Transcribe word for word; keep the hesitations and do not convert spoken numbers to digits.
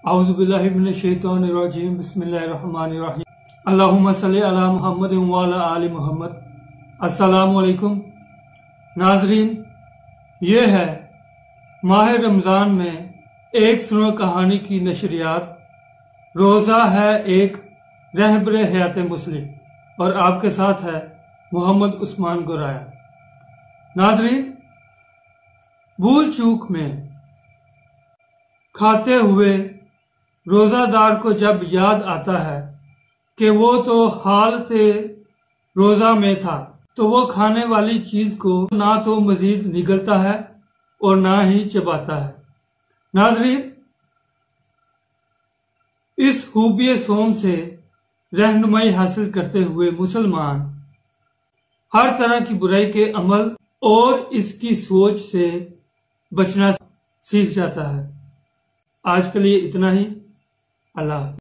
اعوذ باللہ من الشیطان الرجیم بسم اللہ الرحمن الرحیم اللہم صلی علی محمد وعلی آل محمد۔ السلام علیکم ناظرین، یہ ہے ماہ رمضان میں ایک سنو کہانی کی نشریات۔ روزہ ہے ایک رہبر حیات مسلم اور آپ کے ساتھ ہے محمد عثمان گورایا۔ ناظرین، بھول چوک میں کھاتے ہوئے روزہ دار کو جب یاد آتا ہے کہ وہ تو حالت روزہ میں تھا تو وہ کھانے والی چیز کو نہ تو مزید نگلتا ہے اور نہ ہی چباتا ہے۔ ناظرین، اس خوبی صوم سے رہنمائی حاصل کرتے ہوئے مسلمان ہر طرح کی برائی کے عمل اور اس کی سوچ سے بچنا سیکھ جاتا ہے۔ آج کے لیے اتنا ہی۔ اللہ حافظ۔